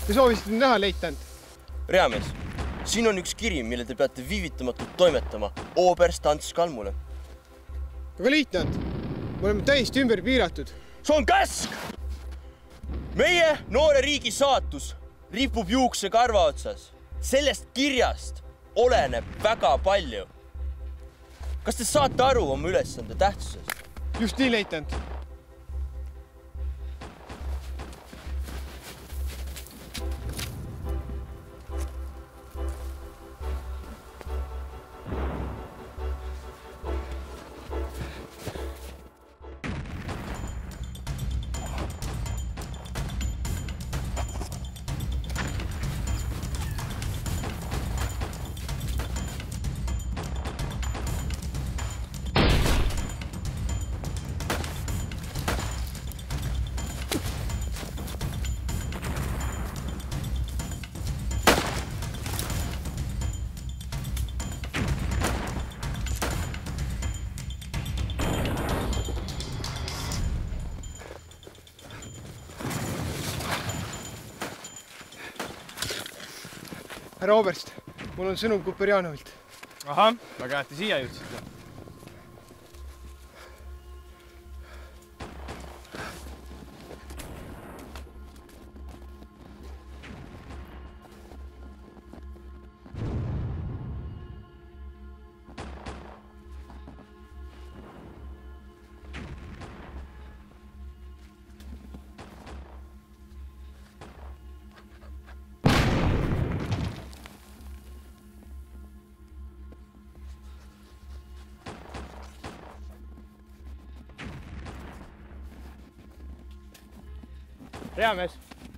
Te soovisite näha, leitnant? Reamees, siin on üks kiri, mille te peate viivitamatult toimetama oberst Ants Kalmule. Aga leitnant, me oleme täiesti ümber piiratud. See on käsk! Meie noore riigi saatus ripub juukse karva otsas. Sellest kirjast oleneb väga palju. Kas te saate aru oma ülesande tähtsusest? Just nii, leitnant. Härra oberst, mul on sõnum Kuperjanovilt. Ahah, väga hea, et te siia jõudsite. Reamees.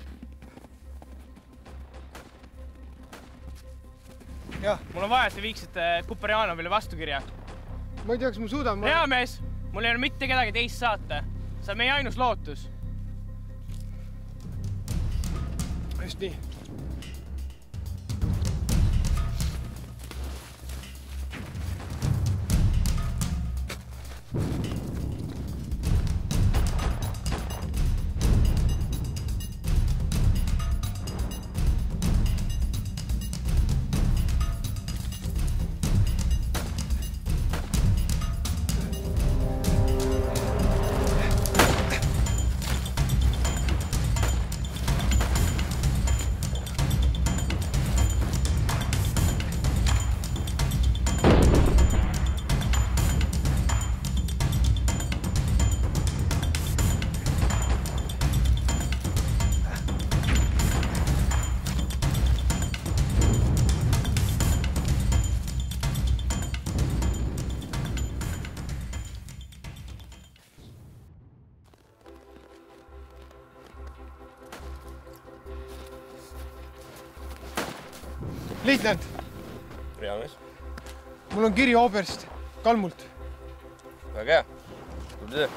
Jah. Mul on vaja, et te viiksite Kuperjanovile vastukirja. Ma ei tea, kas ma suudan. Reamees, mul ei ole mitte kedagi teist saata. See on meie ainus lootus. Just nii. Leitnant! Reamees. Mul on kiri oberst Kalmult. Väga hea. Tuli töö.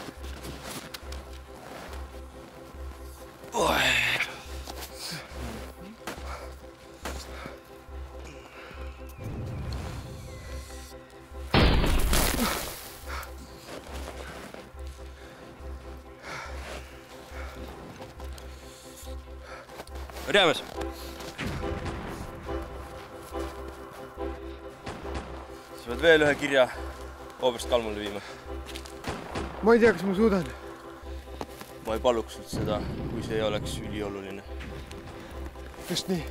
Reamees. Sa pead veel ühe kirja oberst Kalmule viima. Ma ei tea, kas ma suudan. Ma ei paluks sult seda, kui see ei oleks ülioluline. Just nii.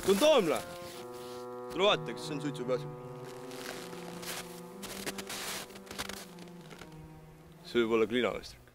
kondoomla! Tule vaata, kas see on suitsu peas. See võib olla kliinameister.